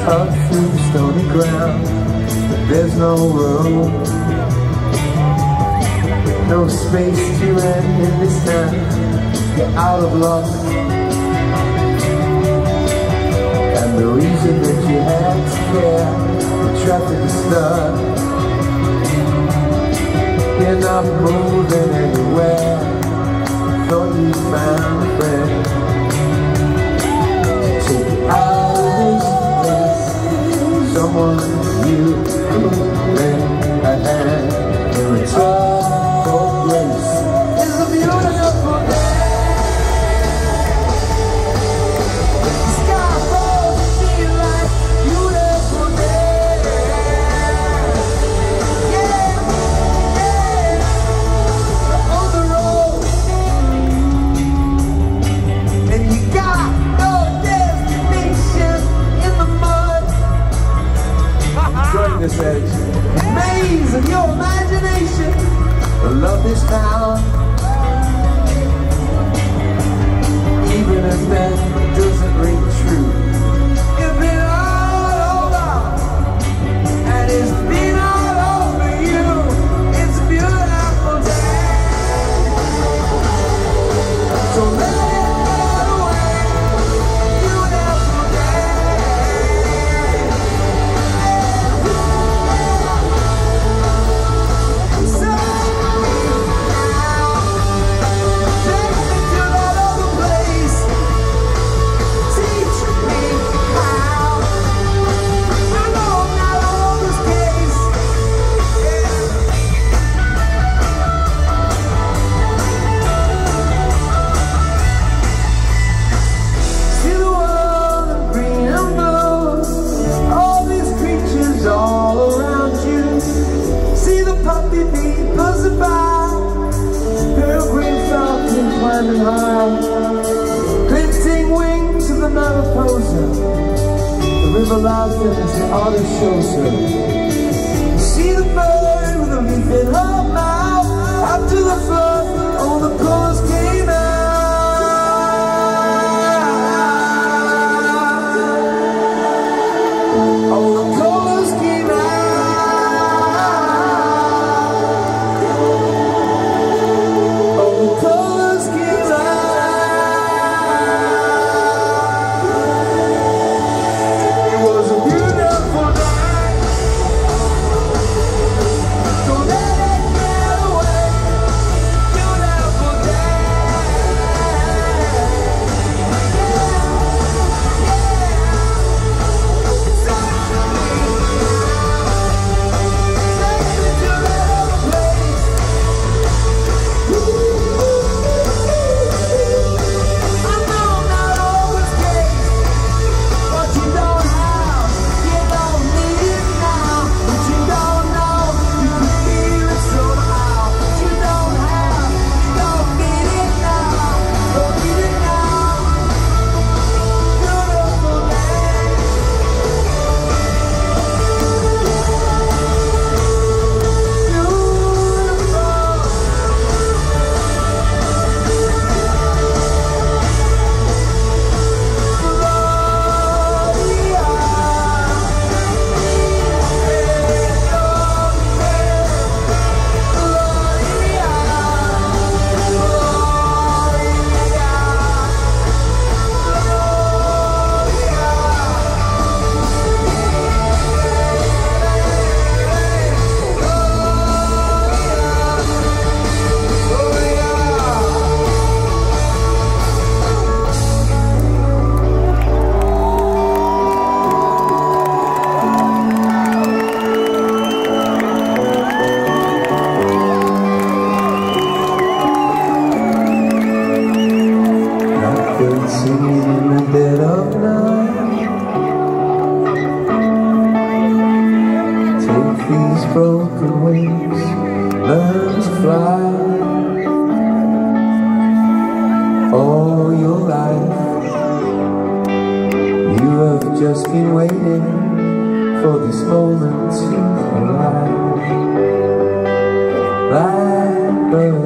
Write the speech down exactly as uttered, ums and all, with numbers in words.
up through the stony ground, but there's no room, no space to end in this town. You're out of luck, and the reason that you had to care, the traffic is stuck. You're not moving anywhere. Thought you found a friend to take you out of this place. Someone you could lend a hand in return for grace. It's a beautiful day. The sky falls and feel like beautiful day. Yeah, yeah. On the road, and you got no destination in the mud. Join this edge. Maze of your imagination. I love this town, even if that doesn't ring true. You've been all over, and it's been all over you. It's a beautiful day, so let it get away. Beautiful day. So climbing high, glinting wings of the mariposa. The river laughs as the artist shows her. You see the bird with a leaf in her mouth. After the flood, all the colors came out. All the colors came out. All the colors came out. Singing in the dead of night, take these broken wings, learn to fly. All your life you have just been waiting for this moment to arrive. Blackbird